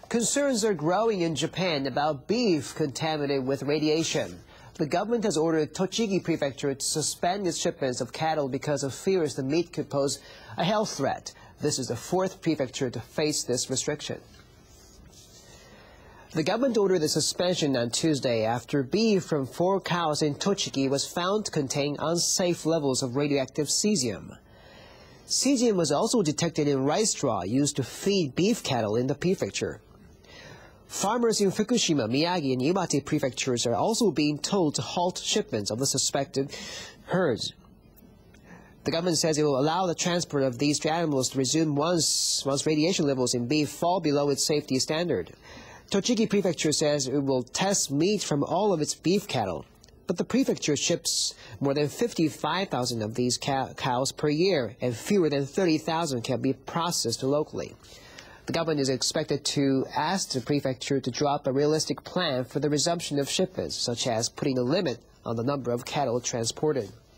Concerns are growing in Japan about beef contaminated with radiation. The government has ordered Tochigi Prefecture to suspend its shipments of cattle because of fears the meat could pose a health threat. This is the fourth prefecture to face this restriction. The government ordered the suspension on Tuesday after beef from 4 cows in Tochigi was found to contain unsafe levels of radioactive cesium. Cesium was also detected in rice straw used to feed beef cattle in the prefecture. Farmers in Fukushima, Miyagi and Iwate prefectures are also being told to halt shipments of the suspected herds. The government says it will allow the transport of these animals to resume once radiation levels in beef fall below its safety standard. Tochigi Prefecture says it will test meat from all of its beef cattle, but the prefecture ships more than 55,000 of these cows per year, and fewer than 30,000 can be processed locally. The government is expected to ask the prefecture to draw up a realistic plan for the resumption of shipments, such as putting a limit on the number of cattle transported.